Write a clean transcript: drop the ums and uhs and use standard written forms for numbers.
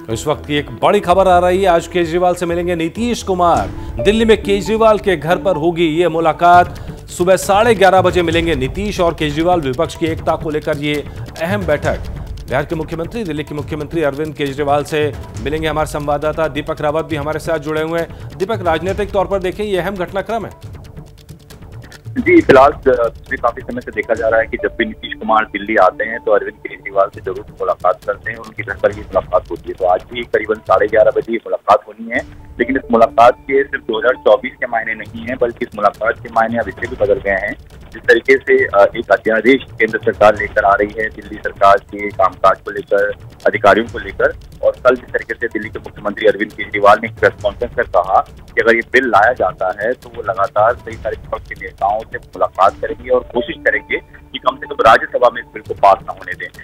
इस वक्त की एक बड़ी खबर आ रही है। आज केजरीवाल से मिलेंगे नीतीश कुमार। दिल्ली में केजरीवाल के घर पर होगी ये मुलाकात। सुबह 11:30 बजे मिलेंगे नीतीश और केजरीवाल। विपक्ष की एकता को लेकर ये अहम बैठक। बिहार के मुख्यमंत्री, दिल्ली के मुख्यमंत्री अरविंद केजरीवाल से मिलेंगे। हमारे संवाददाता दीपक रावत भी हमारे साथ जुड़े हुए हैं। दीपक, राजनीतिक तौर पर देखें ये अहम घटनाक्रम है। जी, फिलहाल पिछले काफी समय से देखा जा रहा है कि जब भी नीतीश कुमार दिल्ली आते हैं तो अरविंद केजरीवाल से जरूर मुलाकात करते हैं। उनके घर पर ये मुलाकात होती है। तो आज भी करीबन 11:30 बजे ये मुलाकात होनी है। लेकिन इस मुलाकात के सिर्फ 2024 के मायने नहीं है, बल्कि इस मुलाकात के मायने अब इससे भी बदल गए हैं। जिस तरीके से एक अध्यादेश केंद्र सरकार लेकर आ रही है दिल्ली सरकार के कामकाज को लेकर, अधिकारियों को लेकर, और कल जिस तरीके से दिल्ली के मुख्यमंत्री अरविंद केजरीवाल ने प्रेस कॉन्फ्रेंस में कहा कि अगर ये बिल लाया जाता है तो वो लगातार कई सारे विपक्ष के नेताओं से मुलाकात करेंगे और कोशिश करेंगे कि कम से कम राज्यसभा में इस बिल को पास न होने दें।